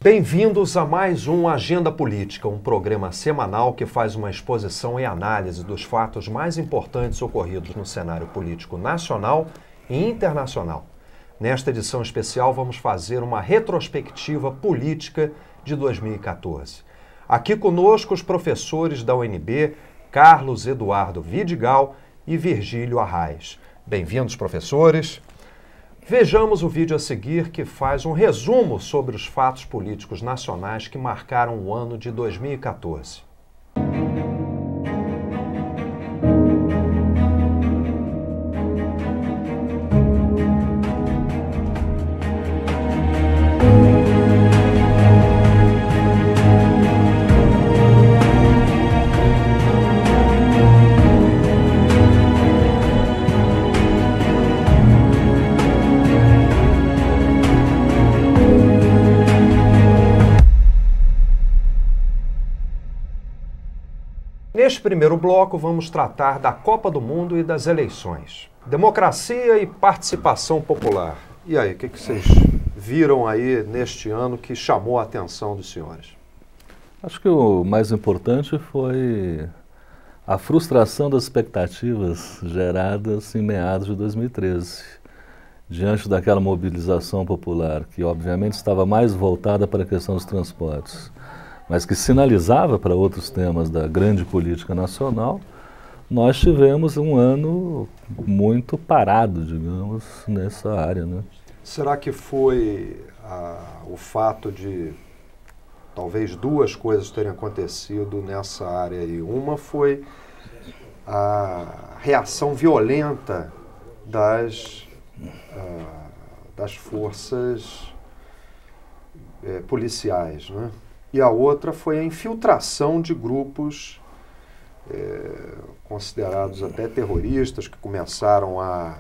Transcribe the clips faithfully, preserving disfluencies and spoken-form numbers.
Bem-vindos a mais um Agenda Política, um programa semanal que faz uma exposição e análise dos fatos mais importantes ocorridos no cenário político nacional e internacional. Nesta edição especial vamos fazer uma retrospectiva política de dois mil e quatorze. Aqui conosco os professores da U N B, Carlos Eduardo Vidigal e Virgílio Arraes. Bem-vindos, professores. Vejamos o vídeo a seguir, que faz um resumo sobre os fatos políticos nacionais que marcaram o ano de dois mil e quatorze. Neste primeiro bloco, vamos tratar da Copa do Mundo e das eleições. Democracia e participação popular. E aí, o que, que vocês viram aí neste ano que chamou a atenção dos senhores? Acho que o mais importante foi a frustração das expectativas geradas em meados de dois mil e treze. Diante daquela mobilização popular, que obviamente estava mais voltada para a questão dos transportes, mas que sinalizava para outros temas da grande política nacional, nós tivemos um ano muito parado, digamos, nessa área, né? Será que foi ah, o fato de talvez duas coisas terem acontecido nessa área aí? Uma foi a reação violenta das, ah, das forças eh, policiais, né? E a outra foi a infiltração de grupos é, considerados até terroristas, que começaram a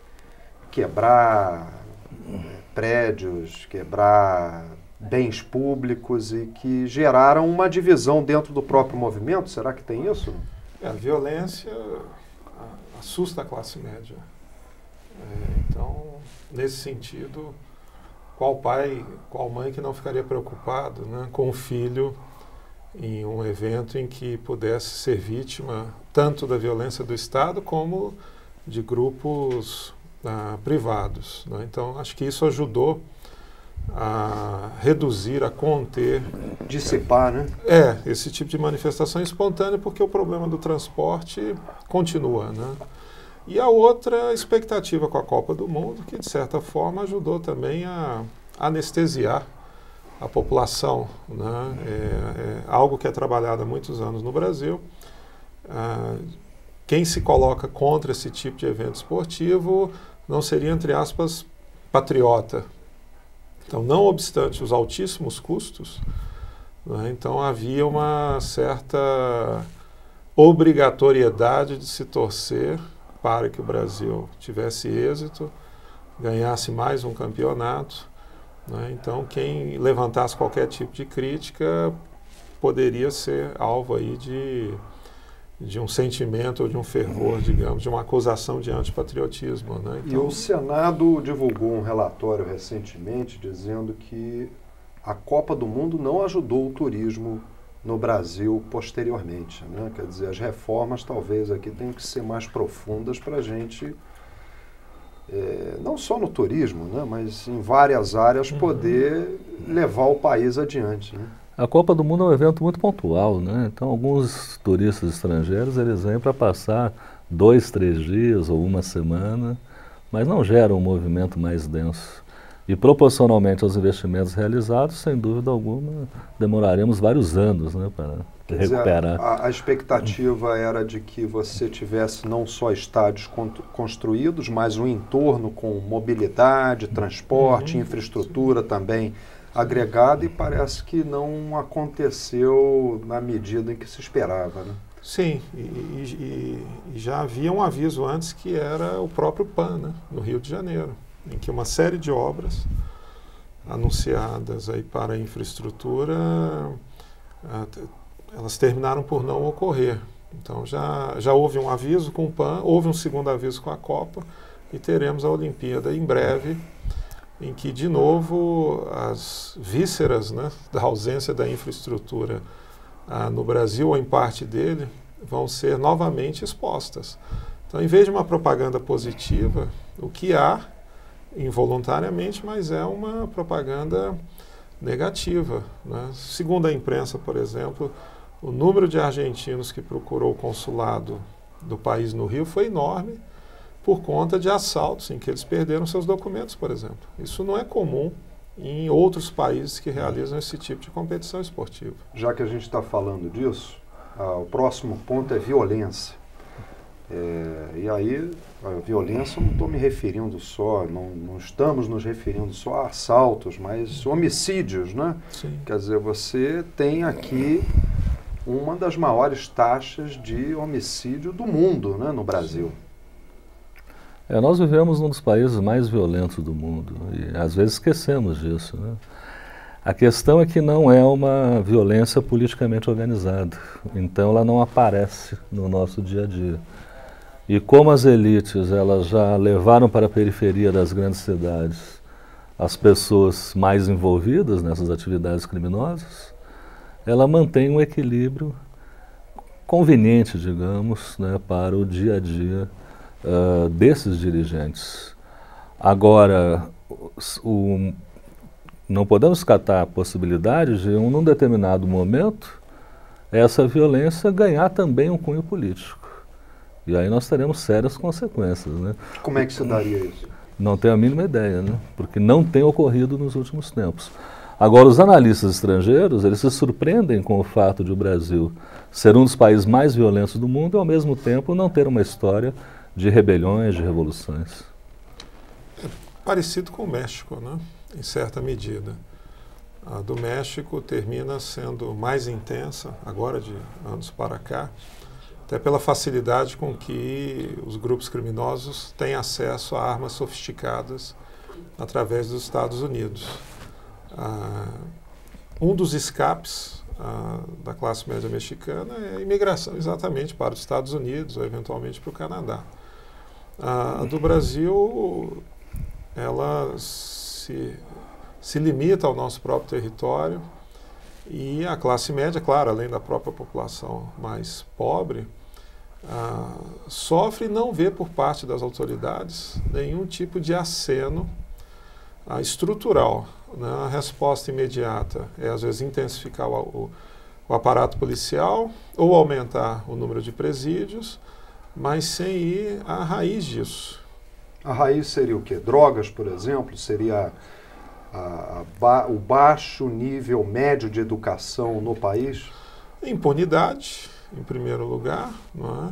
quebrar é, prédios, quebrar bens públicos e que geraram uma divisão dentro do próprio movimento. Será que tem isso? É, a violência assusta a classe média. É, então, nesse sentido, qual pai, qual mãe que não ficaria preocupado, né, com o filho em um evento em que pudesse ser vítima tanto da violência do Estado como de grupos ah, privados, né? Então, acho que isso ajudou a reduzir, a conter... Dissipar, né? É, esse tipo de manifestação espontânea, porque o problema do transporte continua, né? E a outra expectativa com a Copa do Mundo, que de certa forma ajudou também a anestesiar a população, né? É, é algo que é trabalhado há muitos anos no Brasil. Ah, quem se coloca contra esse tipo de evento esportivo não seria, entre aspas, patriota. Então, não obstante os altíssimos custos, né, então havia uma certa obrigatoriedade de se torcer para que o Brasil tivesse êxito, ganhasse mais um campeonato, né? Então, quem levantasse qualquer tipo de crítica poderia ser alvo aí de, de um sentimento ou de um fervor, digamos, de uma acusação de antipatriotismo, né? Então, e o Senado divulgou um relatório recentemente dizendo que a Copa do Mundo não ajudou o turismo no Brasil posteriormente, né? Quer dizer, as reformas talvez aqui tenham que ser mais profundas para a gente, é, não só no turismo, né, mas em várias áreas, poder levar o país adiante, né? A Copa do Mundo é um evento muito pontual, né? Então, alguns turistas estrangeiros, eles vêm para passar dois, três dias ou uma semana, mas não geram um movimento mais denso. E proporcionalmente aos investimentos realizados, sem dúvida alguma, demoraremos vários anos, né, para Quer recuperar. Dizer, a, a expectativa era de que você tivesse não só estádios construídos, mas um entorno com mobilidade, transporte, uhum. infraestrutura também agregada, e parece que não aconteceu na medida em que se esperava, né? Sim, e, e, e já havia um aviso antes, que era o próprio P A N, né, no Rio de Janeiro, em que uma série de obras anunciadas aí para a infraestrutura, elas terminaram por não ocorrer. Então já, já houve um aviso com o P A N, houve um segundo aviso com a Copa, e teremos a Olimpíada em breve, em que, de novo, as vísceras, né, da ausência da infraestrutura ah, no Brasil, ou em parte dele, vão ser novamente expostas. Então, em vez de uma propaganda positiva, o que há, involuntariamente, mas é uma propaganda negativa, né? Segundo a imprensa, por exemplo, o número de argentinos que procurou o consulado do país no Rio foi enorme por conta de assaltos em que eles perderam seus documentos, por exemplo. Isso não é comum em outros países que realizam esse tipo de competição esportiva. Já que a gente está falando disso, ah, o próximo ponto é violência. É, e aí, a violência, eu não estou me referindo só, não, não estamos nos referindo só a assaltos, mas homicídios, né? Sim. Quer dizer, você tem aqui uma das maiores taxas de homicídio do mundo, né, no Brasil. É, nós vivemos num dos países mais violentos do mundo e às vezes esquecemos disso, né? A questão é que não é uma violência politicamente organizada, então ela não aparece no nosso dia a dia. E como as elites elas já levaram para a periferia das grandes cidades as pessoas mais envolvidas nessas atividades criminosas, ela mantém um equilíbrio conveniente, digamos, né, para o dia a dia uh, desses dirigentes. Agora, o, não podemos descartar a possibilidade de, um, num determinado momento, essa violência ganhar também um cunho político. E aí nós teremos sérias consequências, né? Como é que se daria isso? Não tenho a mínima ideia, né? Porque não tem ocorrido nos últimos tempos. Agora, os analistas estrangeiros, eles se surpreendem com o fato de o Brasil ser um dos países mais violentos do mundo e, ao mesmo tempo, não ter uma história de rebeliões, de revoluções. É parecido com o México, né? Em certa medida. A do México termina sendo mais intensa, agora de anos para cá, até pela facilidade com que os grupos criminosos têm acesso a armas sofisticadas através dos Estados Unidos. Ah, um dos escapes ah, da classe média mexicana é a imigração exatamente para os Estados Unidos ou eventualmente para o Canadá. Ah, a do Brasil, ela se, se limita ao nosso próprio território e a classe média, claro, além da própria população mais pobre, ah, sofre e não vê por parte das autoridades nenhum tipo de aceno ah, estrutural. Né? A resposta imediata é, às vezes, intensificar o, o, o aparato policial ou aumentar o número de presídios, mas sem ir à raiz disso. A raiz seria o quê? Drogas, por exemplo? Seria a, a ba, o baixo nível médio de educação no país? Impunidade, em primeiro lugar, não é?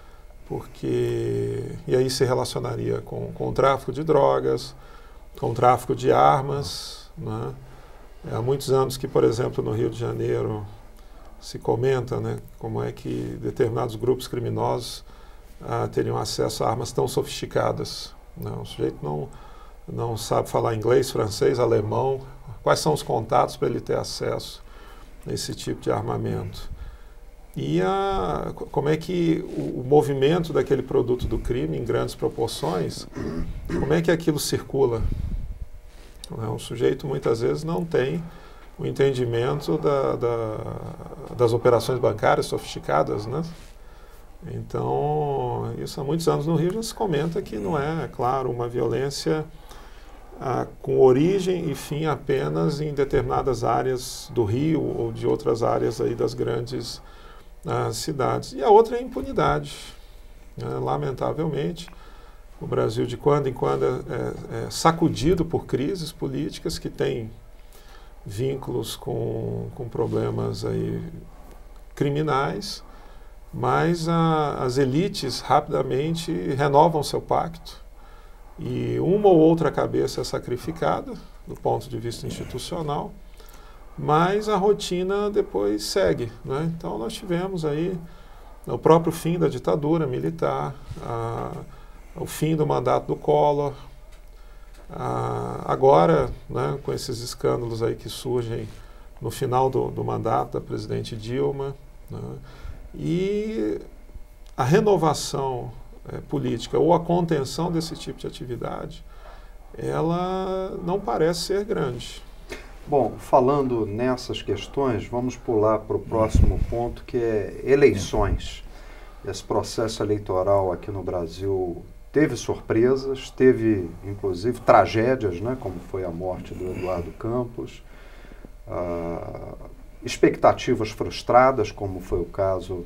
Porque, e aí se relacionaria com, com o tráfico de drogas, com o tráfico de armas, não é? Há muitos anos que, por exemplo, no Rio de Janeiro se comenta, né, como é que determinados grupos criminosos ah, teriam acesso a armas tão sofisticadas. Não, o sujeito não, não sabe falar inglês, francês, alemão. Quais são os contatos para ele ter acesso a esse tipo de armamento? E a, como é que o, o movimento daquele produto do crime, em grandes proporções, como é que aquilo circula? O sujeito, muitas vezes, não tem o entendimento da, da, das operações bancárias sofisticadas, né? Então, isso há muitos anos no Rio já se comenta que não é, é claro, uma violência ah, com origem e fim apenas em determinadas áreas do Rio ou de outras áreas aí das grandes ah, cidades. E a outra é a impunidade. Né? Lamentavelmente, o Brasil de quando em quando é, é sacudido por crises políticas que têm vínculos com, com problemas aí criminais, mas a, as elites rapidamente renovam seu pacto e uma ou outra cabeça é sacrificada do ponto de vista institucional, mas a rotina depois segue, né? Então nós tivemos aí o próprio fim da ditadura militar, a, o fim do mandato do Collor, a, agora, né, com esses escândalos aí que surgem no final do, do mandato da presidente Dilma, né? E a renovação é, política ou a contenção desse tipo de atividade ela não parece ser grande. Bom, falando nessas questões, vamos pular para o próximo ponto, que é eleições. Esse processo eleitoral aqui no Brasil teve surpresas, teve inclusive tragédias, né, como foi a morte do Eduardo Campos, uh, expectativas frustradas, como foi o caso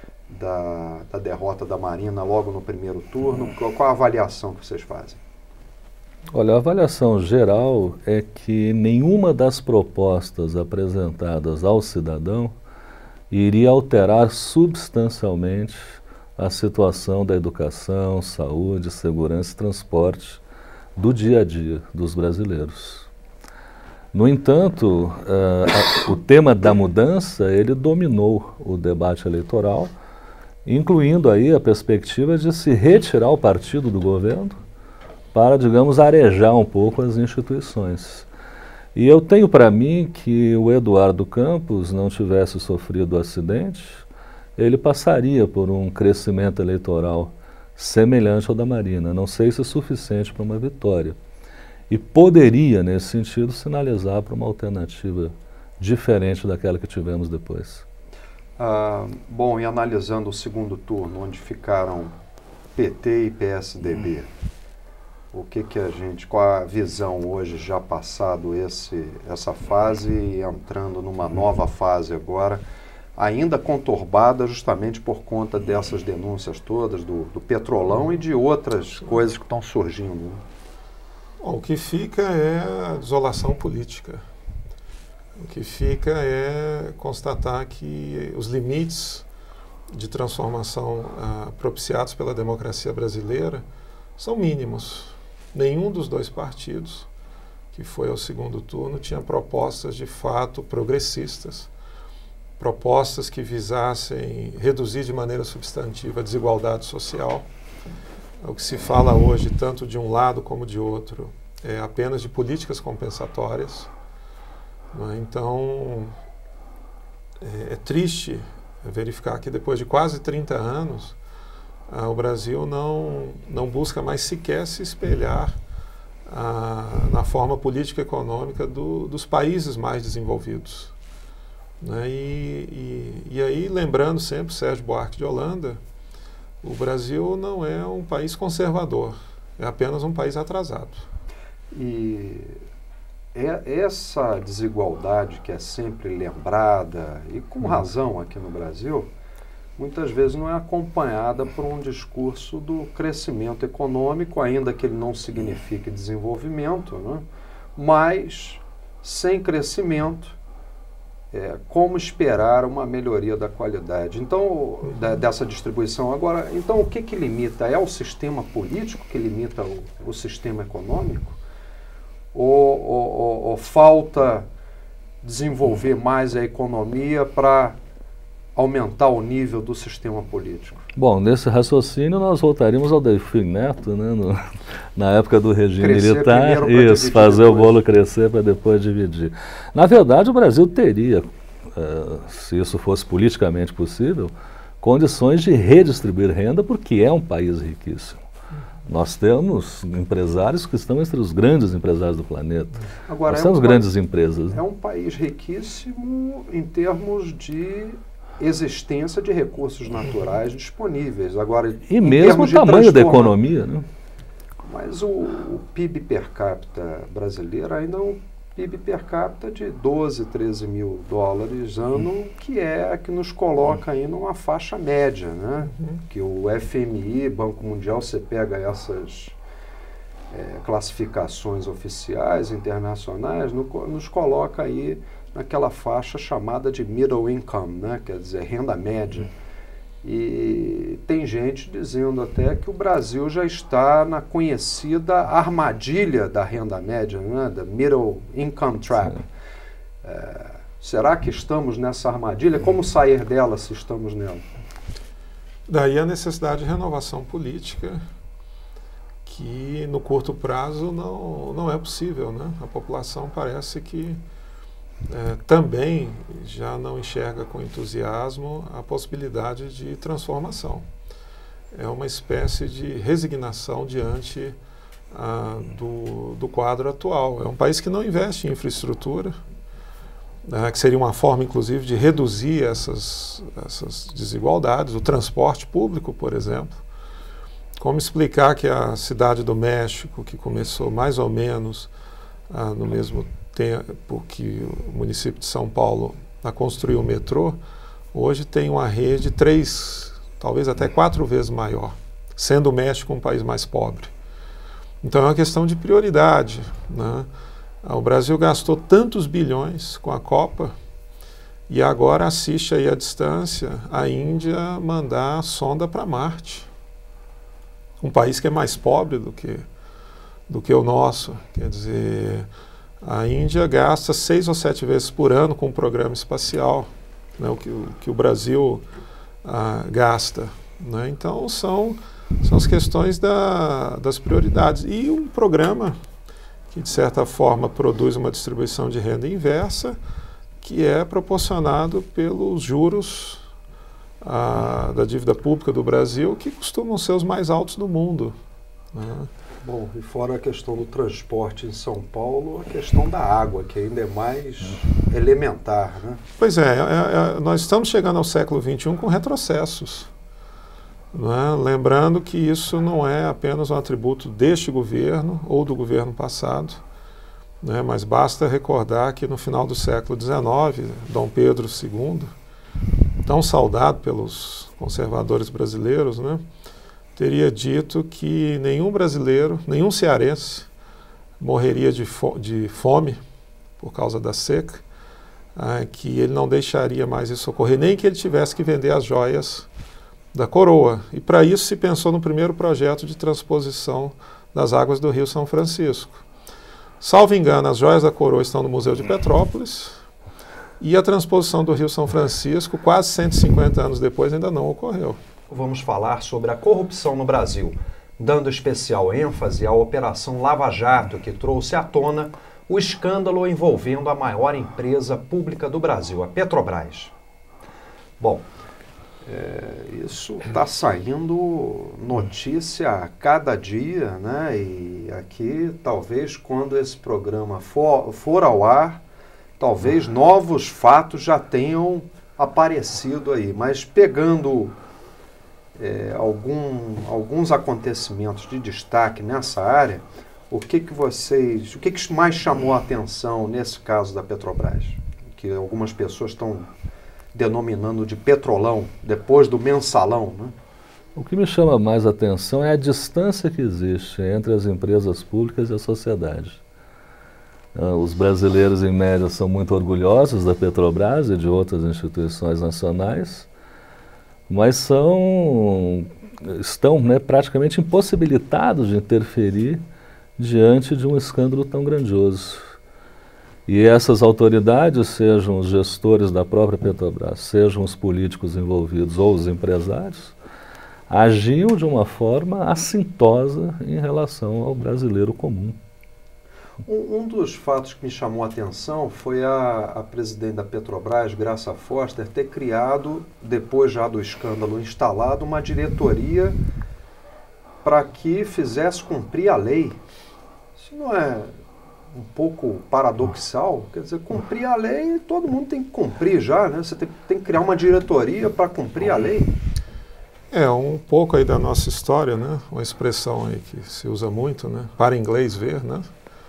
da, da derrota da Marina logo no primeiro turno. Qual, qual a avaliação que vocês fazem? Olha, a avaliação geral é que nenhuma das propostas apresentadas ao cidadão iria alterar substancialmente a situação da educação, saúde, segurança e transporte do dia a dia dos brasileiros. No entanto, uh, a, o tema da mudança, ele dominou o debate eleitoral, incluindo aí a perspectiva de se retirar o partido do governo para, digamos, arejar um pouco as instituições. E eu tenho para mim que o Eduardo Campos não tivesse sofrido o acidente, ele passaria por um crescimento eleitoral semelhante ao da Marina. Não sei se é suficiente para uma vitória. E poderia, nesse sentido, sinalizar para uma alternativa diferente daquela que tivemos depois. Ah, bom, e analisando o segundo turno, onde ficaram P T e P S D B, o que que a gente, qual a visão hoje, já passado esse, essa fase e entrando numa nova fase agora, ainda conturbada justamente por conta dessas denúncias todas, do, do petrolão e de outras coisas que estão surgindo, né? Bom, o que fica é a desolação política. O que fica é constatar que os limites de transformação ah, propiciados pela democracia brasileira são mínimos. Nenhum dos dois partidos que foi ao segundo turno tinha propostas de fato progressistas, propostas que visassem reduzir de maneira substantiva a desigualdade social. O que se fala hoje, tanto de um lado como de outro, é apenas de políticas compensatórias. Né? Então, é, é triste verificar que depois de quase trinta anos, ah, o Brasil não, não busca mais sequer se espelhar ah, na forma política e econômica do, dos países mais desenvolvidos. Né? E, e, e aí, lembrando sempre Sérgio Buarque de Holanda, o Brasil não é um país conservador, é apenas um país atrasado. E é essa desigualdade que é sempre lembrada, e com razão aqui no Brasil, muitas vezes não é acompanhada por um discurso do crescimento econômico, ainda que ele não signifique desenvolvimento, né? Mas sem crescimento, É, como esperar uma melhoria da qualidade? Então, da, dessa distribuição. Agora, então o que que limita? É o sistema político que limita o, o sistema econômico? Ou, ou, ou, ou falta desenvolver mais a economia para aumentar o nível do sistema político? Bom, nesse raciocínio nós voltaríamos ao Delfim Neto, né, no, na época do regime crescer militar, isso, fazer depois o bolo crescer para depois dividir. Na verdade, o Brasil teria, uh, se isso fosse politicamente possível, condições de redistribuir renda, porque é um país riquíssimo. Nós temos empresários que estão entre os grandes empresários do planeta. Agora, Nós é temos um grandes país, empresas. Né? É um país riquíssimo em termos de existência de recursos naturais disponíveis. Agora, e mesmo o tamanho da economia, né? Mas o, o P I B per capita brasileiro ainda é um P I B per capita de doze, treze mil dólares ano, que é a que nos coloca aí numa faixa média, né? Uhum. Que o F M I, Banco Mundial, você pega essas é, classificações oficiais, internacionais, no, nos coloca aí naquela faixa chamada de middle income, né? Quer dizer, renda média. E tem gente dizendo até que o Brasil já está na conhecida armadilha da renda média, né? Da middle income trap. É, será que estamos nessa armadilha? Como sair dela se estamos nela? Daí a necessidade de renovação política, que no curto prazo não, não é possível, né? A população parece que É, também já não enxerga com entusiasmo a possibilidade de transformação. É uma espécie de resignação diante ah, do, do quadro atual. É um país que não investe em infraestrutura, né, que seria uma forma, inclusive, de reduzir essas, essas desigualdades. O transporte público, por exemplo. Como explicar que a Cidade do México, que começou mais ou menos ah, no mesmo tempo que o município de São Paulo a construir o metrô, hoje tem uma rede três, talvez até quatro vezes maior, sendo o México um país mais pobre. Então é uma questão de prioridade, né? O Brasil gastou tantos bilhões com a Copa e agora assiste aí à distância a Índia mandar sonda para Marte. Um país que é mais pobre do que, do que o nosso. Quer dizer, a Índia gasta seis ou sete vezes por ano com o programa espacial, né, o, que, o que o Brasil ah, gasta. Né? Então, são, são as questões da, das prioridades. E um programa que, de certa forma, produz uma distribuição de renda inversa, que é proporcionado pelos juros ah, da dívida pública do Brasil, que costumam ser os mais altos do mundo. Né? Bom, e fora a questão do transporte em São Paulo, a questão da água, que ainda é mais elementar, né? Pois é, é, é nós estamos chegando ao século vinte e um com retrocessos. Né? Lembrando que isso não é apenas um atributo deste governo ou do governo passado, né? Mas basta recordar que no final do século dezenove, Dom Pedro segundo, tão saudado pelos conservadores brasileiros, né? Teria dito que nenhum brasileiro, nenhum cearense morreria de, fo de fome por causa da seca, ah, que ele não deixaria mais isso ocorrer, nem que ele tivesse que vender as joias da coroa. E para isso se pensou no primeiro projeto de transposição das águas do Rio São Francisco. Salvo engano, as joias da coroa estão no Museu de Petrópolis e a transposição do Rio São Francisco, quase cento e cinquenta anos depois, ainda não ocorreu. Vamos falar sobre a corrupção no Brasil, dando especial ênfase à Operação Lava Jato, que trouxe à tona o escândalo envolvendo a maior empresa pública do Brasil, a Petrobras. Bom, É, isso está saindo notícia a cada dia, né? E aqui, talvez, quando esse programa for, for ao ar, talvez novos fatos já tenham aparecido aí. Mas pegando é, algum, alguns acontecimentos de destaque nessa área, o que que vocês, o que que mais chamou a atenção nesse caso da Petrobras? Que algumas pessoas estão denominando de petrolão, depois do mensalão, né? O que me chama mais a atenção é a distância que existe entre as empresas públicas e a sociedade. Uh, os brasileiros, em média, são muito orgulhosos da Petrobras e de outras instituições nacionais, mas são, estão, né, praticamente impossibilitados de interferir diante de um escândalo tão grandioso. E essas autoridades, sejam os gestores da própria Petrobras, sejam os políticos envolvidos ou os empresários, agiam de uma forma assintosa em relação ao brasileiro comum. Um, um dos fatos que me chamou a atenção foi a, a presidente da Petrobras, Graça Foster, ter criado, depois já do escândalo instalado, uma diretoria para que fizesse cumprir a lei. Isso não é um pouco paradoxal? Quer dizer, cumprir a lei, todo mundo tem que cumprir já, né? Você tem, tem que criar uma diretoria para cumprir a lei. É, um pouco aí da nossa história, né? Uma expressão aí que se usa muito, né? Para inglês ver, né?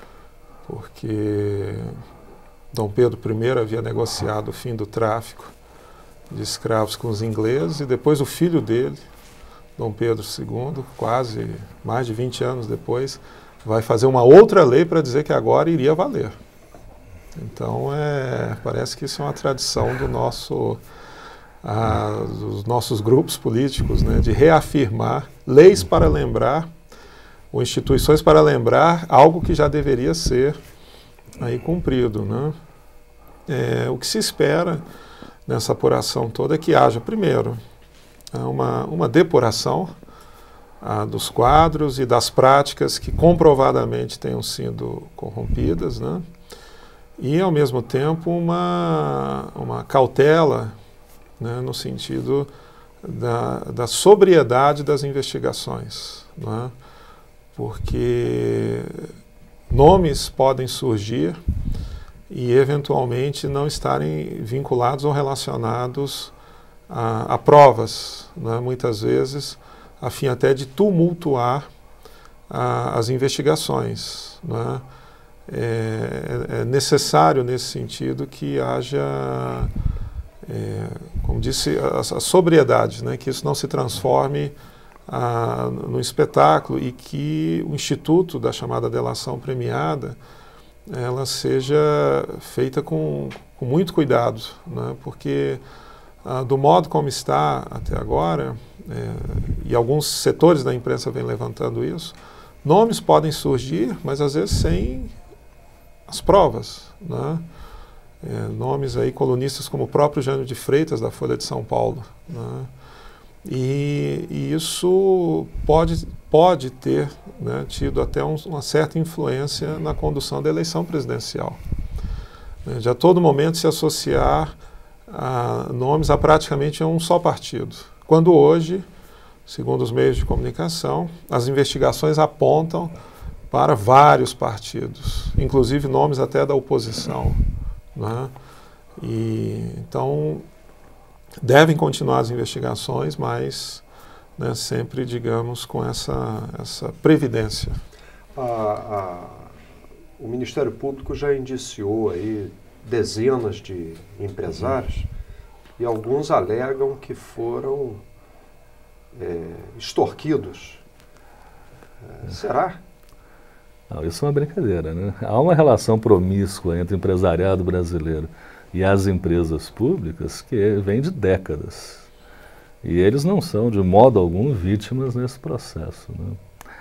Porque Dom Pedro primeiro havia negociado o fim do tráfico de escravos com os ingleses e depois o filho dele, Dom Pedro segundo, quase mais de vinte anos depois, vai fazer uma outra lei para dizer que agora iria valer. Então, é, parece que isso é uma tradição do nosso, ah, dos nossos grupos políticos, né, de reafirmar leis para lembrar, ou instituições para lembrar algo que já deveria ser aí cumprido. Né? É, o que se espera nessa apuração toda é que haja, primeiro, uma, uma depuração Ah, dos quadros e das práticas que comprovadamente tenham sido corrompidas, né? E, ao mesmo tempo, uma, uma cautela, né, no sentido da, da sobriedade das investigações. Né? porque nomes podem surgir e eventualmente não estarem vinculados ou relacionados a, a provas, né, muitas vezes, a fim até de tumultuar a, as investigações, né. É, é necessário, nesse sentido, que haja, é, como disse, a, a sobriedade, né, que isso não se transforme a, no espetáculo e que o instituto da chamada delação premiada ela seja feita com, com muito cuidado, né, porque ah, do modo como está até agora, é, e alguns setores da imprensa vêm levantando isso, nomes podem surgir, mas às vezes sem as provas, né? É, nomes aí, colunistas como o próprio Jânio de Freitas, da Folha de São Paulo, né? E, e isso pode, pode ter, né, tido até um, uma certa influência na condução da eleição presidencial. Né? De a todo momento se associar a nomes a praticamente um só partido. Quando hoje, segundo os meios de comunicação, as investigações apontam para vários partidos, inclusive nomes até da oposição, né? E, então, devem continuar as investigações, mas, né, sempre, digamos, com essa, essa previdência. A, a, o Ministério Público já indiciou aí dezenas de empresários, uhum, e alguns alegam que foram é, extorquidos. É, será? Não, isso é uma brincadeira, né? Há uma relação promíscua entre o empresariado brasileiro e as empresas públicas que vem de décadas. E eles não são, de modo algum, vítimas nesse processo, né?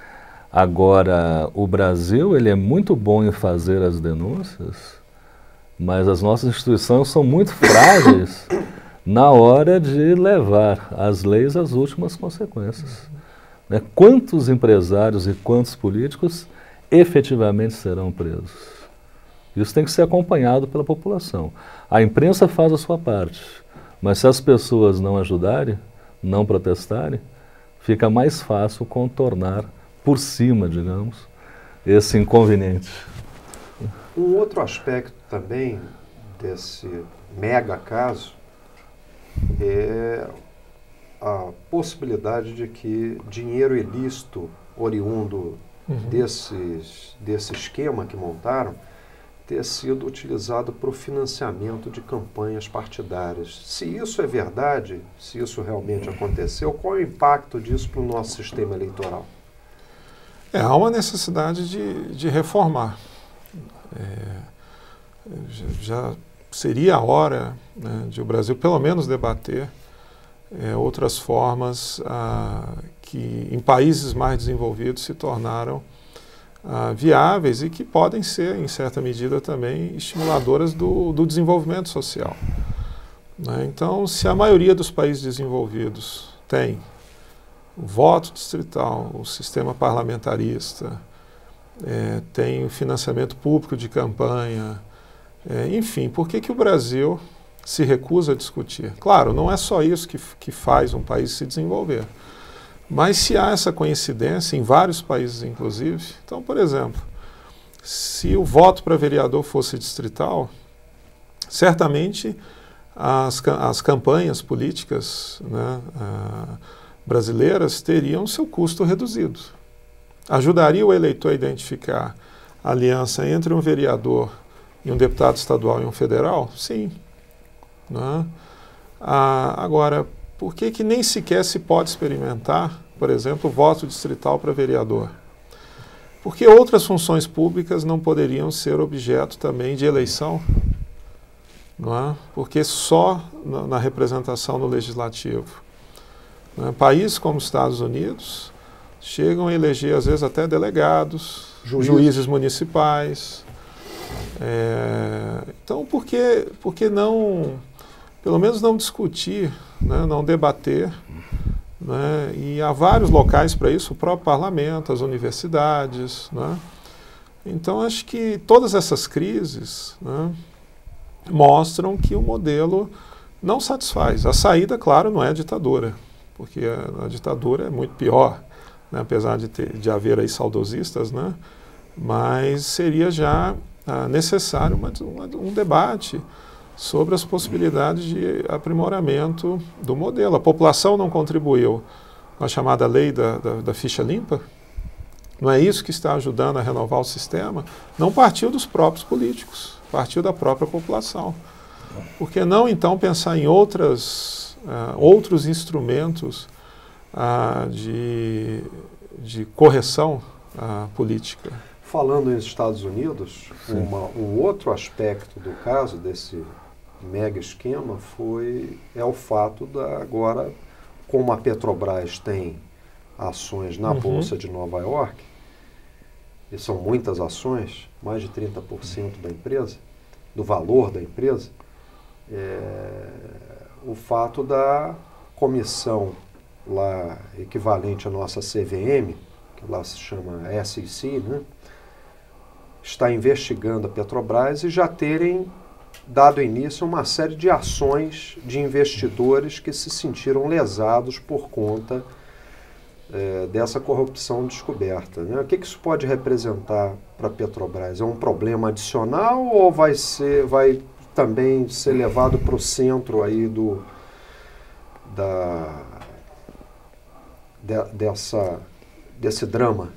Agora, o Brasil ele é muito bom em fazer as denúncias, mas as nossas instituições são muito frágeis na hora de levar as leis às últimas consequências, né? Quantos empresários e quantos políticos efetivamente serão presos? Isso tem que ser acompanhado pela população. A imprensa faz a sua parte, mas se as pessoas não ajudarem, não protestarem, fica mais fácil contornar por cima, digamos, esse inconveniente. Um outro aspecto também desse mega caso é a possibilidade de que dinheiro ilícito oriundo uhum. desses, desse esquema que montaram ter sido utilizado para o financiamento de campanhas partidárias. Se isso é verdade, se isso realmente aconteceu, qual é o impacto disso para o nosso sistema eleitoral? É, há uma necessidade de, de reformar. É, já seria a hora, né, de o Brasil pelo menos debater é, outras formas ah, que em países mais desenvolvidos se tornaram ah, viáveis e que podem ser, em certa medida, também estimuladoras do, do desenvolvimento social. Né? Então, se a maioria dos países desenvolvidos tem o voto distrital, o sistema parlamentarista, é, tem o financiamento público de campanha, é, enfim, por que que o Brasil se recusa a discutir? Claro, não é só isso que, que faz um país se desenvolver, mas se há essa coincidência em vários países, inclusive, então, por exemplo, se o voto para vereador fosse distrital, certamente as, as campanhas políticas, né, a, brasileiras teriam seu custo reduzido. Ajudaria o eleitor a identificar a aliança entre um vereador e um deputado estadual e um federal? Sim. Né? Ah, agora, por que que nem sequer se pode experimentar, por exemplo, o voto distrital para vereador? Porque outras funções públicas não poderiam ser objeto também de eleição? Não é? Porque só na, na representação no legislativo. Né? Países como os Estados Unidos chegam a eleger, às vezes, até delegados, juízes, juízes municipais. É, então, por que, por que não, pelo menos não discutir, né? Não debater? Né? E há vários locais para isso, o próprio parlamento, as universidades. Né? Então, acho que todas essas crises, né, mostram que o modelo não satisfaz. A saída, claro, não é a ditadura, porque a, a ditadura é muito pior. né, apesar de, ter, de haver aí saudosistas, né, mas seria já ah, necessário uma, uma, um debate sobre as possibilidades de aprimoramento do modelo. A população não contribuiu com a chamada lei da, da, da ficha limpa? Não é isso que está ajudando a renovar o sistema? Não partiu dos próprios políticos, partiu da própria população. Por que não, então, pensar em outras, uh, outros instrumentos uh, de, de correção uh, política? Falando nos Estados Unidos, uma, um outro aspecto do caso, desse mega esquema, foi, é o fato da, agora, como a Petrobras tem ações na uhum. Bolsa de Nova York, e são muitas ações, mais de trinta por cento da empresa, do valor da empresa, é, o fato da comissão lá equivalente à nossa C V M, que lá se chama S E C, né, está investigando a Petrobras e já terem dado início a uma série de ações de investidores que se sentiram lesados por conta é, dessa corrupção descoberta, né? O que, que isso pode representar para a Petrobras? É um problema adicional ou vai ser, vai também ser levado para o centro aí do, da, de, dessa, desse drama?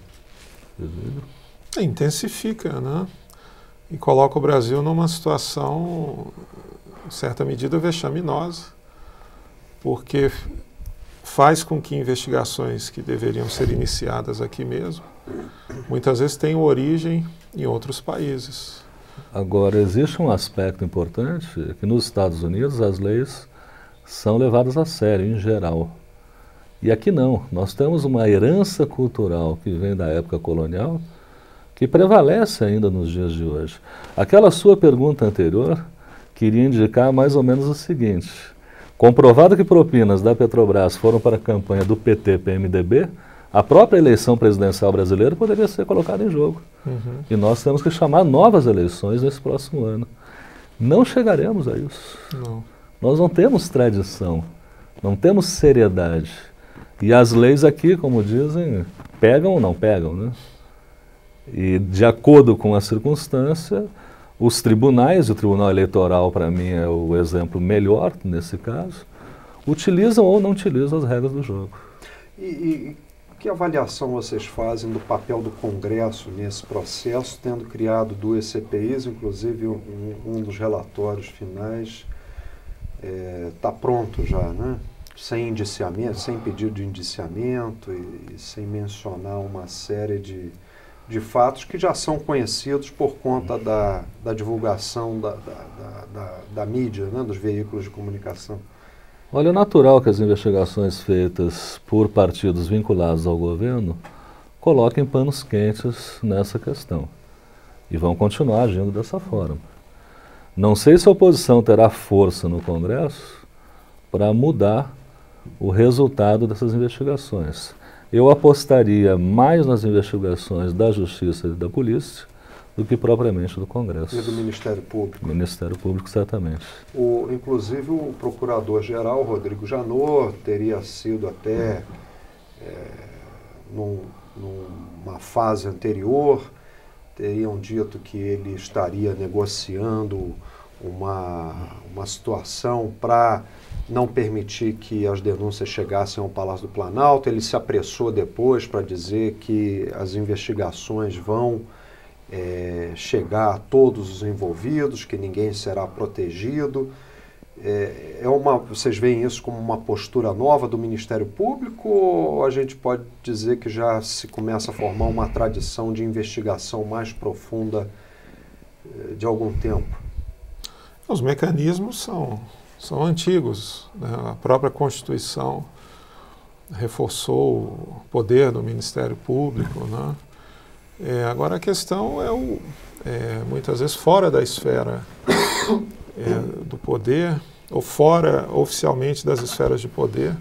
É, intensifica, né? E coloca o Brasil numa situação, em certa medida, vexaminosa, porque faz com que investigações que deveriam ser iniciadas aqui mesmo, muitas vezes tenham origem em outros países. Agora, existe um aspecto importante, é que nos Estados Unidos as leis são levadas a sério, em geral. E aqui não, nós temos uma herança cultural que vem da época colonial, que prevalece ainda nos dias de hoje. Aquela sua pergunta anterior queria indicar mais ou menos o seguinte: comprovado que propinas da Petrobras foram para a campanha do P T P M D B, a própria eleição presidencial brasileira poderia ser colocada em jogo. Uhum. E nós temos que chamar novas eleições nesse próximo ano. Não chegaremos a isso. Não. Nós não temos tradição, não temos seriedade. E as leis aqui, como dizem, pegam ou não pegam, né? E, de acordo com a circunstância, os tribunais, e o Tribunal Eleitoral, para mim, é o exemplo melhor nesse caso, utilizam ou não utilizam as regras do jogo. E, e que avaliação vocês fazem do papel do Congresso nesse processo, tendo criado duas C P Is, inclusive um, um dos relatórios finais está é, pronto já, né? Sem indiciamento, sem pedido de indiciamento e, e sem mencionar uma série de de fatos que já são conhecidos por conta da, da divulgação da, da, da, da, da mídia, né, dos veículos de comunicação. Olha, é natural que as investigações feitas por partidos vinculados ao governo coloquem panos quentes nessa questão e vão continuar agindo dessa forma. Não sei se a oposição terá força no Congresso para mudar o resultado dessas investigações. Eu apostaria mais nas investigações da Justiça e da Polícia do que propriamente do Congresso. E do Ministério Público. Ministério Público, certamente. O, inclusive, o Procurador-Geral, Rodrigo Janot, teria sido até, é, num, numa fase anterior, teriam dito que ele estaria negociando uma, uma situação para não permitir que as denúncias chegassem ao Palácio do Planalto. Ele se apressou depois para dizer que as investigações vão é, chegar a todos os envolvidos, que ninguém será protegido. É, é uma, vocês veem isso como uma postura nova do Ministério Público ou a gente pode dizer que já se começa a formar uma tradição de investigação mais profunda é, de algum tempo? Os mecanismos são... são antigos, né? A própria Constituição reforçou o poder do Ministério Público, né? É, agora a questão é, o, é muitas vezes fora da esfera é, do poder, ou fora oficialmente das esferas de poder,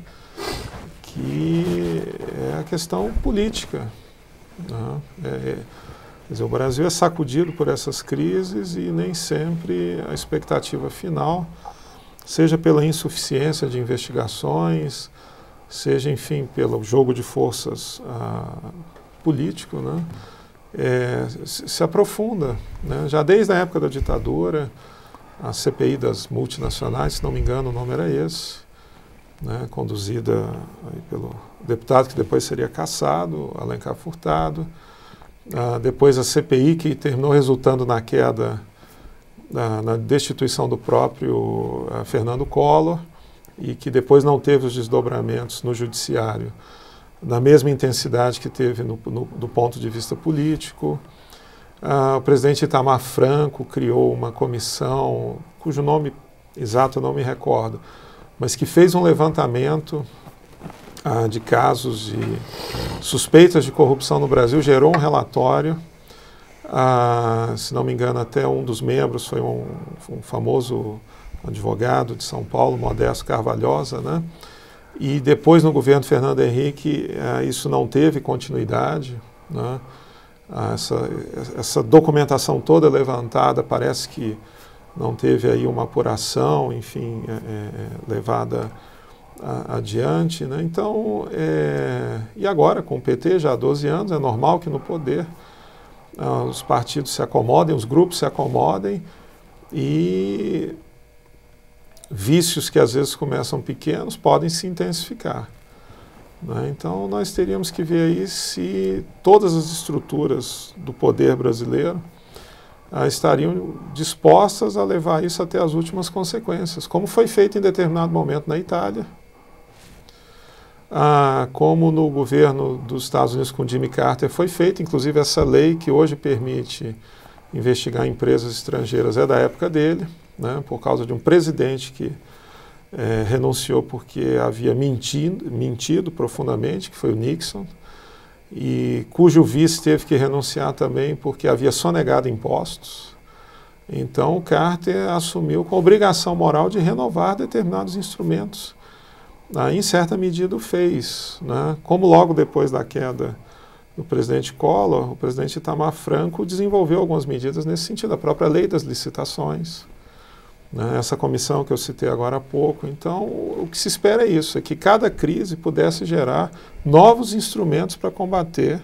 que é a questão política, né? É, quer dizer, o Brasil é sacudido por essas crises e nem sempre a expectativa final, seja pela insuficiência de investigações, seja, enfim, pelo jogo de forças ah, político, né, é, se, se aprofunda, né? Já desde a época da ditadura, a C P I das multinacionais, se não me engano o nome era esse, né, conduzida aí pelo deputado que depois seria cassado, Alencar Furtado, ah, depois a C P I que terminou resultando na queda, na, na destituição do próprio ah, Fernando Collor, e que depois não teve os desdobramentos no judiciário na mesma intensidade que teve no, no, do ponto de vista político. Ah, o presidente Itamar Franco criou uma comissão, cujo nome exato eu não me recordo, mas que fez um levantamento ah, de casos de suspeitas de corrupção no Brasil, gerou um relatório. Ah, se não me engano, até um dos membros foi um, um famoso advogado de São Paulo, Modesto Carvalhosa, né? E depois, no governo Fernando Henrique, ah, isso não teve continuidade, né? Ah, essa, essa documentação toda levantada parece que não teve aí uma apuração, enfim, é, é, levada a, adiante, né? Então, é, e agora, com o P T já há doze anos, é normal que no poder ah, os partidos se acomodem, os grupos se acomodem e vícios que às vezes começam pequenos podem se intensificar, né? Então nós teríamos que ver aí se todas as estruturas do poder brasileiro ah, estariam dispostas a levar isso até as últimas consequências, como foi feito em determinado momento na Itália, ah, como no governo dos Estados Unidos com Jimmy Carter foi feito, inclusive essa lei que hoje permite investigar empresas estrangeiras é da época dele, né, por causa de um presidente que é, renunciou porque havia mentido, mentido profundamente, que foi o Nixon, e cujo vice teve que renunciar também porque havia sonegado impostos. Então o Carter assumiu com a obrigação moral de renovar determinados instrumentos. Ah, em certa medida o fez, né? Como logo depois da queda do presidente Collor, o presidente Itamar Franco desenvolveu algumas medidas nesse sentido, a própria lei das licitações, né, essa comissão que eu citei agora há pouco. Então, o que se espera é isso, é que cada crise pudesse gerar novos instrumentos para combater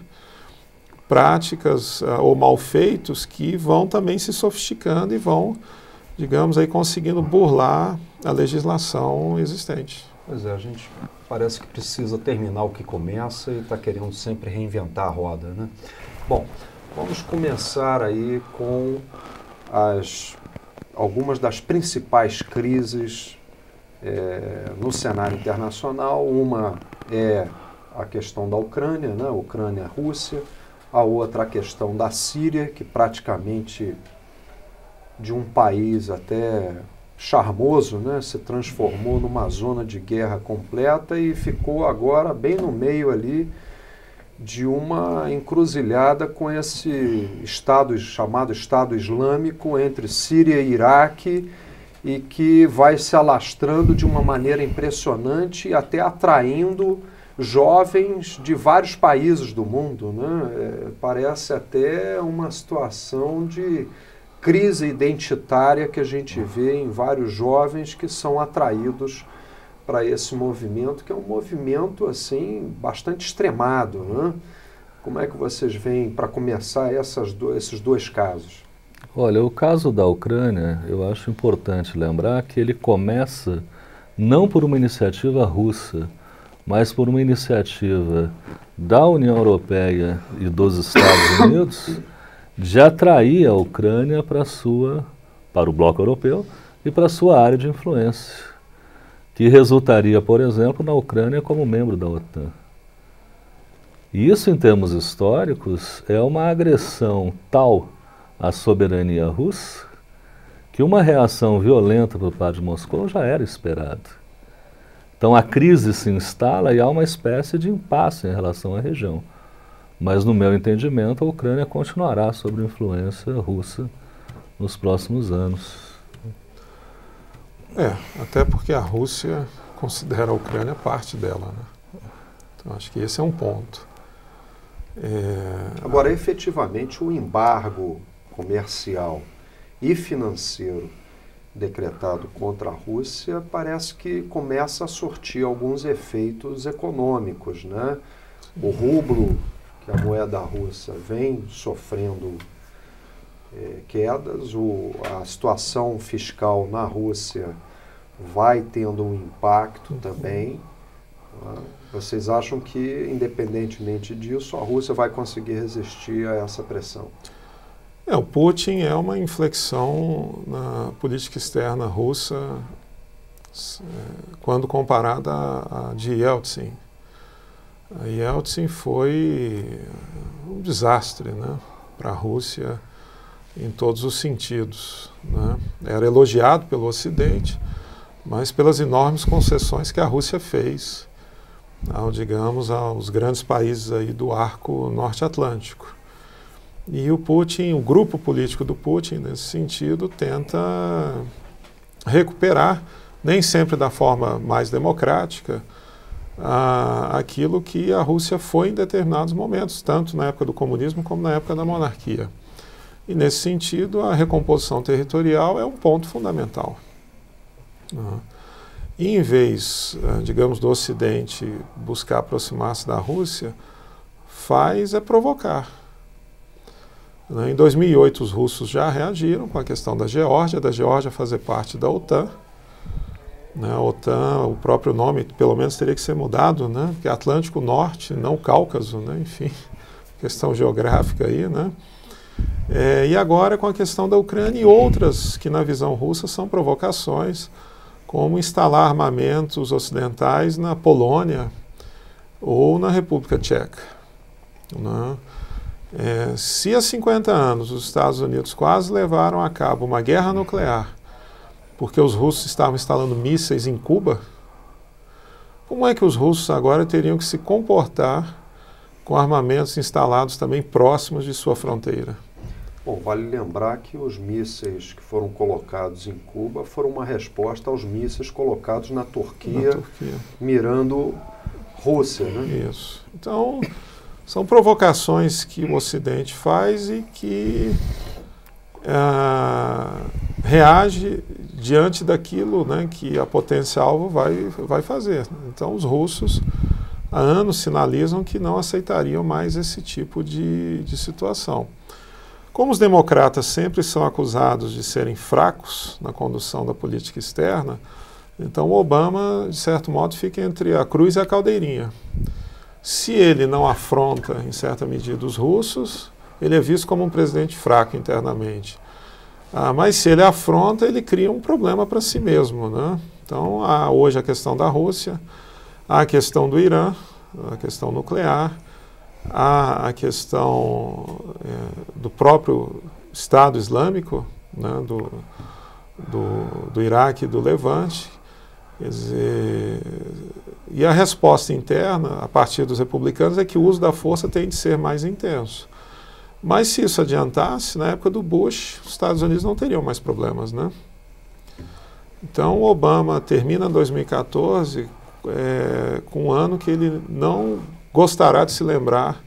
práticas uh, ou malfeitos que vão também se sofisticando e vão, digamos, aí conseguindo burlar a legislação existente. Pois é, a gente parece que precisa terminar o que começa e está querendo sempre reinventar a roda, né? Bom, vamos começar aí com as algumas das principais crises é, no cenário internacional. Uma é a questão da Ucrânia, né? Ucrânia-Rússia. A outra a questão da Síria, que praticamente de um país até charmoso, né, se transformou numa zona de guerra completa e ficou agora bem no meio ali de uma encruzilhada com esse estado chamado Estado Islâmico entre Síria e Iraque, e que vai se alastrando de uma maneira impressionante e até atraindo jovens de vários países do mundo, né? É, parece até uma situação de crise identitária que a gente vê em vários jovens que são atraídos para esse movimento, que é um movimento assim bastante extremado, né? Como é que vocês veem, para começar, essas do, esses dois casos? Olha, o caso da Ucrânia, eu acho importante lembrar que ele começa não por uma iniciativa russa, mas por uma iniciativa da União Europeia e dos Estados Unidos de atrair a Ucrânia para sua, para o bloco europeu e para a sua área de influência, que resultaria, por exemplo, na Ucrânia como membro da OTAN. E isso, em termos históricos, é uma agressão tal à soberania russa que uma reação violenta por parte de Moscou já era esperada. Então a crise se instala e há uma espécie de impasse em relação à região. Mas, no meu entendimento, a Ucrânia continuará sob influência russa nos próximos anos. É, até porque a Rússia considera a Ucrânia parte dela, né? Então, acho que esse é um ponto. É... Agora, efetivamente, o embargo comercial e financeiro decretado contra a Rússia parece que começa a surtir alguns efeitos econômicos, né? O rublo, que é a moeda russa, vem sofrendo é, quedas, o, a situação fiscal na Rússia vai tendo um impacto também. Né? Vocês acham que, independentemente disso, a Rússia vai conseguir resistir a essa pressão? É, o Putin é uma inflexão na política externa russa quando comparada a, a de Yeltsin. A Yeltsin foi um desastre, né, para a Rússia em todos os sentidos, né? Era elogiado pelo Ocidente, mas pelas enormes concessões que a Rússia fez ao, digamos, aos grandes países aí do arco norte-atlântico. E o Putin, o grupo político do Putin, nesse sentido, tenta recuperar, nem sempre da forma mais democrática, a, aquilo que a Rússia foi em determinados momentos, tanto na época do comunismo como na época da monarquia. E, nesse sentido, a recomposição territorial é um ponto fundamental. Uhum. E, em vez, digamos, do Ocidente buscar aproximar-se da Rússia, faz é provocar. Em dois mil e oito, os russos já reagiram com a questão da Geórgia, da Geórgia fazer parte da OTAN. Né, a OTAN, o próprio nome, pelo menos, teria que ser mudado, né, que é Atlântico Norte, não Cáucaso, né, enfim, questão geográfica aí, né. É, e agora com a questão da Ucrânia e outras que, na visão russa, são provocações, como instalar armamentos ocidentais na Polônia ou na República Tcheca, né. É, se há cinquenta anos os Estados Unidos quase levaram a cabo uma guerra nuclear porque os russos estavam instalando mísseis em Cuba, como é que os russos agora teriam que se comportar com armamentos instalados também próximos de sua fronteira? Bom, vale lembrar que os mísseis que foram colocados em Cuba foram uma resposta aos mísseis colocados na Turquia, na Turquia. mirando Rússia, né? Isso. Então, são provocações que o Ocidente faz e que uh, reage diante daquilo, né, que a potência alvo vai, vai fazer. Então, os russos há anos sinalizam que não aceitariam mais esse tipo de, de situação. Como os democratas sempre são acusados de serem fracos na condução da política externa, então o Obama, de certo modo, fica entre a cruz e a caldeirinha. Se ele não afronta, em certa medida, os russos, ele é visto como um presidente fraco internamente. Ah, mas se ele afronta, ele cria um problema para si mesmo, né? Então, há hoje a questão da Rússia, há a questão do Irã, a questão nuclear, há a questão é, do próprio Estado Islâmico, né, do, do, do Iraque e do Levante. Quer dizer, e a resposta interna, a partir dos republicanos, é que o uso da força tem de ser mais intenso. Mas se isso adiantasse, na época do Bush, os Estados Unidos não teriam mais problemas, né? Então, o Obama termina dois mil e quatorze é, com um ano que ele não gostará de se lembrar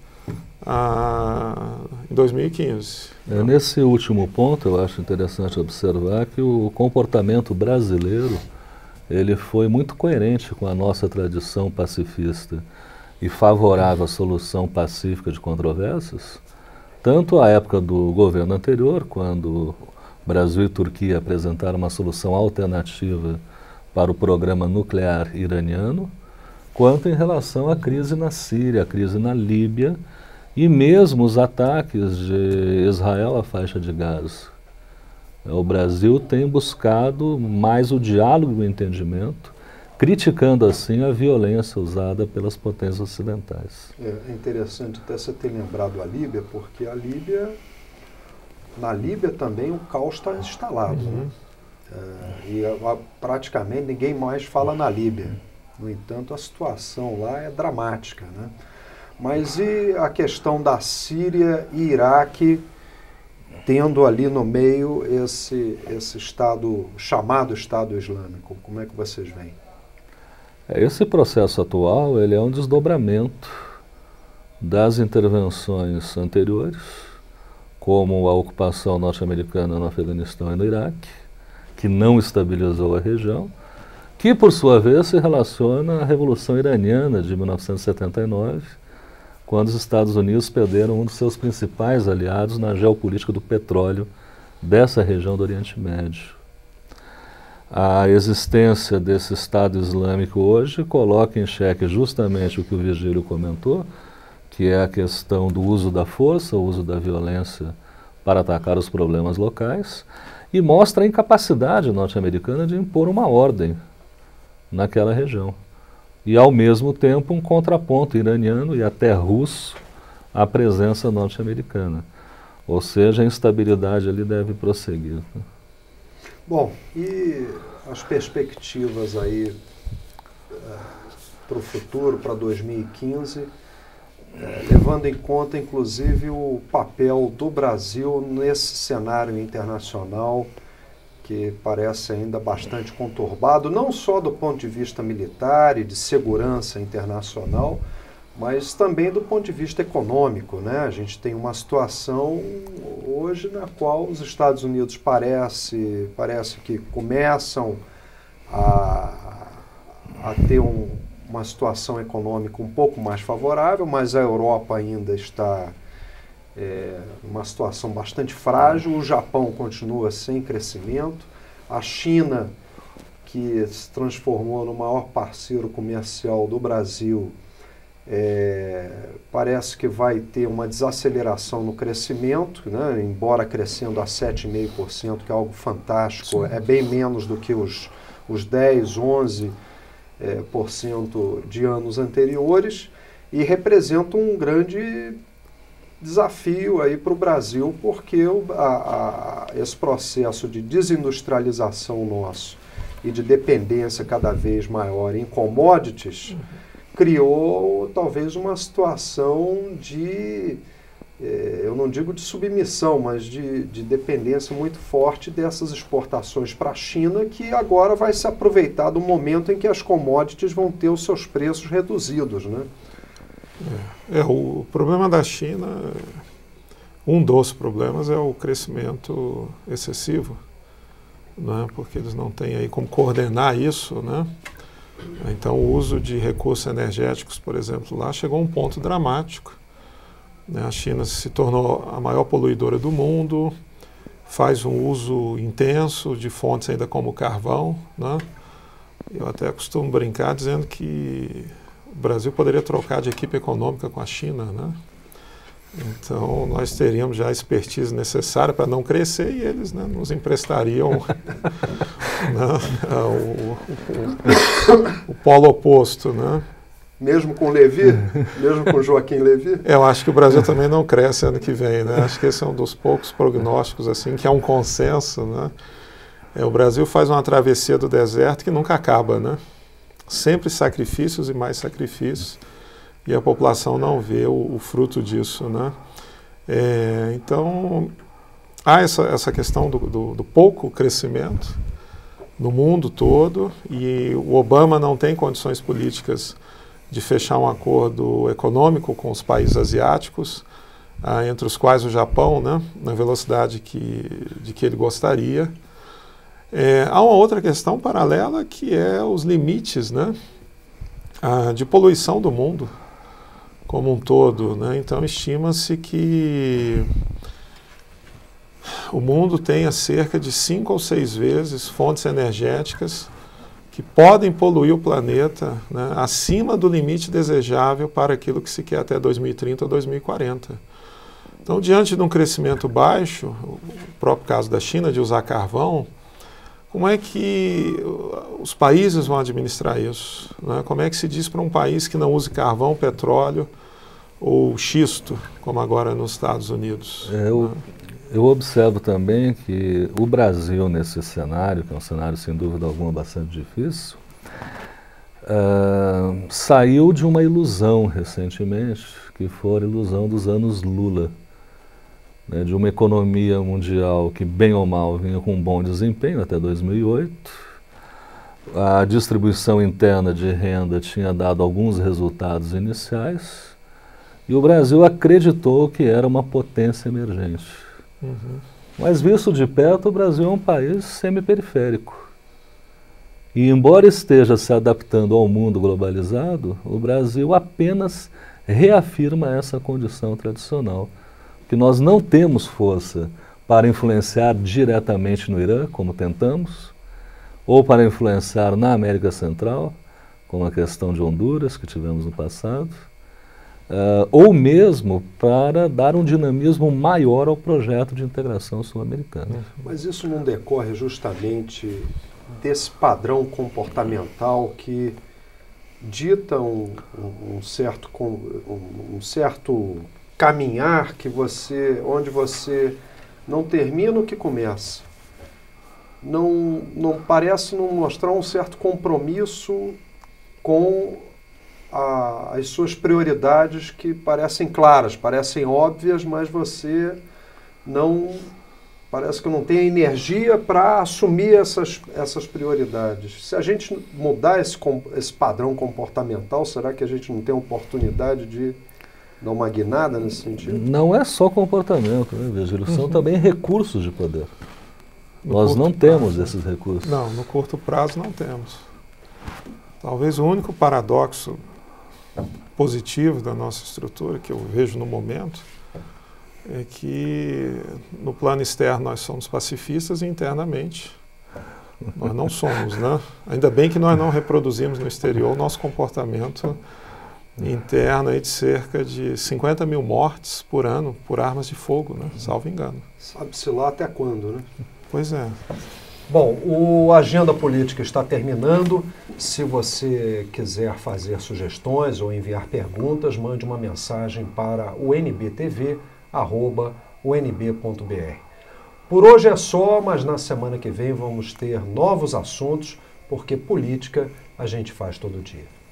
ah, em dois mil e quinze. É, nesse último ponto, eu acho interessante observar que o comportamento brasileiro ele foi muito coerente com a nossa tradição pacifista e favorável à solução pacífica de controvérsias, tanto à época do governo anterior, quando Brasil e Turquia apresentaram uma solução alternativa para o programa nuclear iraniano, quanto em relação à crise na Síria, à crise na Líbia e mesmo os ataques de Israel à faixa de Gaza. O Brasil tem buscado mais o diálogo e o entendimento, criticando assim a violência usada pelas potências ocidentais. É interessante até você ter lembrado a Líbia, porque a Líbia, na Líbia também o caos está instalado. Uhum. Né? É, e a, praticamente ninguém mais fala na Líbia. No entanto, a situação lá é dramática, né? Mas e a questão da Síria e Iraque, tendo ali no meio esse, esse Estado, chamado Estado Islâmico? Como é que vocês veem? Esse processo atual ele é um desdobramento das intervenções anteriores, como a ocupação norte-americana no Afeganistão e no Iraque, que não estabilizou a região, que por sua vez se relaciona à Revolução Iraniana de mil novecentos e setenta e nove, quando os Estados Unidos perderam um dos seus principais aliados na geopolítica do petróleo dessa região do Oriente Médio. A existência desse Estado Islâmico hoje coloca em xeque justamente o que o Virgílio comentou, que é a questão do uso da força, o uso da violência para atacar os problemas locais, e mostra a incapacidade norte-americana de impor uma ordem naquela região. E, ao mesmo tempo, um contraponto iraniano e até russo à presença norte-americana. Ou seja, a instabilidade ali deve prosseguir. Bom, e as perspectivas aí uh, para o futuro, para dois mil e quinze, uh, levando em conta, inclusive, o papel do Brasil nesse cenário internacional que parece ainda bastante conturbado, não só do ponto de vista militar e de segurança internacional, mas também do ponto de vista econômico, né? A gente tem uma situação hoje na qual os Estados Unidos parece, parece que começam a, a ter um, uma situação econômica um pouco mais favorável, mas a Europa ainda está é, numa situação bastante frágil, o Japão continua sem crescimento, a China, que se transformou no maior parceiro comercial do Brasil, É, parece que vai ter uma desaceleração no crescimento, né? Embora crescendo a sete vírgula cinco por cento, que é algo fantástico, Sim. é bem menos do que os, os dez, onze por cento de anos anteriores, e representa um grande desafio aí para o Brasil, porque o, a, a, esse processo de desindustrialização nosso e de dependência cada vez maior em commodities, uhum. criou talvez uma situação de, eh, eu não digo de submissão, mas de, de dependência muito forte dessas exportações para a China, que agora vai se aproveitar do momento em que as commodities vão ter os seus preços reduzidos, né? É, é, o problema da China, um dos problemas é o crescimento excessivo, né? Porque eles não têm aí como coordenar isso, né? Então, o uso de recursos energéticos, por exemplo, lá chegou a um ponto dramático, né? A China se tornou a maior poluidora do mundo, faz um uso intenso de fontes ainda como carvão, né? Eu até costumo brincar dizendo que o Brasil poderia trocar de equipe econômica com a China, né? Então, nós teríamos já a expertise necessária para não crescer e eles, né, nos emprestariam né, o, o, o polo oposto, né? Mesmo com Levi? Mesmo com Joaquim Levi? Eu acho que o Brasil também não cresce ano que vem, né? Acho que esse é um dos poucos prognósticos, assim, que é um consenso, né? É, o Brasil faz uma travessia do deserto que nunca acaba, né? Sempre sacrifícios e mais sacrifícios. E a população não vê o, o fruto disso, né? É, então, há essa, essa questão do, do, do pouco crescimento no mundo todo, e o Obama não tem condições políticas de fechar um acordo econômico com os países asiáticos, ah, entre os quais o Japão, né, na velocidade que, de que ele gostaria. É, há uma outra questão paralela, que é os limites, né, ah, de poluição do mundo como um todo, né? Então, estima-se que o mundo tenha cerca de cinco ou seis vezes fontes energéticas que podem poluir o planeta, né, acima do limite desejável para aquilo que se quer até dois mil e trinta ou dois mil e quarenta. Então, diante de um crescimento baixo, o próprio caso da China de usar carvão, como é que os países vão administrar isso, né? Como é que se diz para um país que não use carvão, petróleo ou xisto, como agora nos Estados Unidos? É, eu, né? eu observo também que o Brasil, nesse cenário, que é um cenário sem dúvida alguma bastante difícil, uh, saiu de uma ilusão recentemente, que foi a ilusão dos anos Lula, né, de uma economia mundial que, bem ou mal, vinha com um bom desempenho até dois mil e oito. A distribuição interna de renda tinha dado alguns resultados iniciais e o Brasil acreditou que era uma potência emergente. Uhum. Mas visto de perto, o Brasil é um país semi-periférico. E embora esteja se adaptando ao mundo globalizado, o Brasil apenas reafirma essa condição tradicional, que nós não temos força para influenciar diretamente no Irã, como tentamos, ou para influenciar na América Central, como a questão de Honduras, que tivemos no passado, uh, ou mesmo para dar um dinamismo maior ao projeto de integração sul-americana. Mas isso não decorre justamente desse padrão comportamental que dita um, um, um, certo, um, um certo caminhar que você, onde você não termina o que começa. Não, não parece não mostrar um certo compromisso com a, as suas prioridades que parecem claras, parecem óbvias, mas você não parece que não tem energia para assumir essas, essas prioridades. Se a gente mudar esse, esse padrão comportamental, será que a gente não tem oportunidade de dar uma guinada nesse sentido? Não é só comportamento, né, Virgílio? São uhum. também recursos de poder. No Nós não temos prazo, esses recursos. Não, no curto prazo não temos. Talvez o único paradoxo positivo da nossa estrutura, que eu vejo no momento, é que no plano externo nós somos pacifistas e internamente nós não somos, né? Ainda bem que nós não reproduzimos no exterior o nosso comportamento interno aí de cerca de cinquenta mil mortes por ano por armas de fogo, né? Salvo engano. Sabe-se lá até quando, né? Pois é. Bom, o Agenda Política está terminando. Se você quiser fazer sugestões ou enviar perguntas, mande uma mensagem para o n b t v arroba u n b ponto b r. Por hoje é só, mas na semana que vem vamos ter novos assuntos, porque política a gente faz todo dia.